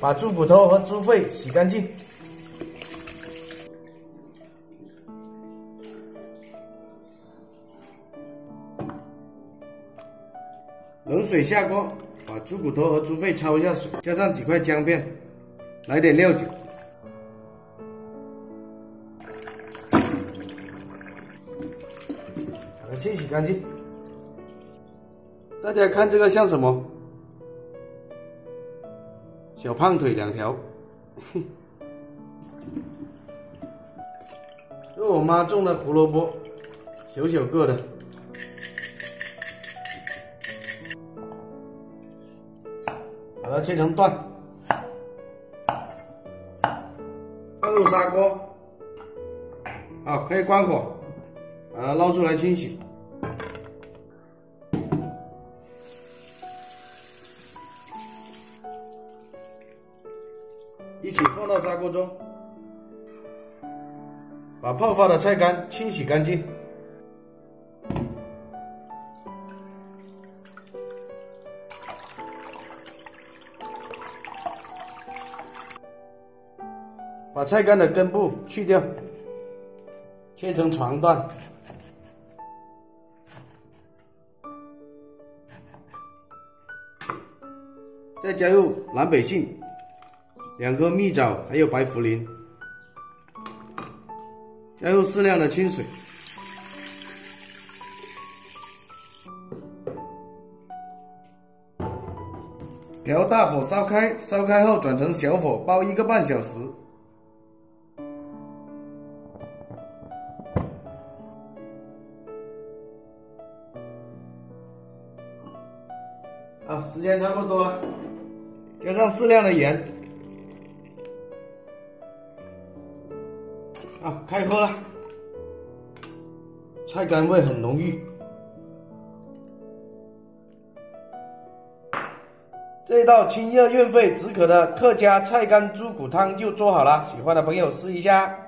把猪骨头和猪肺洗干净。冷水下锅，把猪骨头和猪肺焯一下水，加上几块姜片，来点料酒，把它清洗干净。大家看这个像什么？小胖腿2条。这是我妈种的胡萝卜，小小个的。把它切成段，放入砂锅，好，可以关火，把它捞出来清洗。一起放到砂锅中，把泡发的菜干清洗干净。把菜干的根部去掉，切成长段。再加入南北杏、2颗蜜枣，还有白茯苓，加入适量的清水，调大火烧开，烧开后转成小火煲1个半小时。好，时间差不多了，加上适量的盐。好，开喝了，菜干味很浓郁。这道清热润肺止渴的客家菜干猪骨汤就做好了，喜欢的朋友试一下。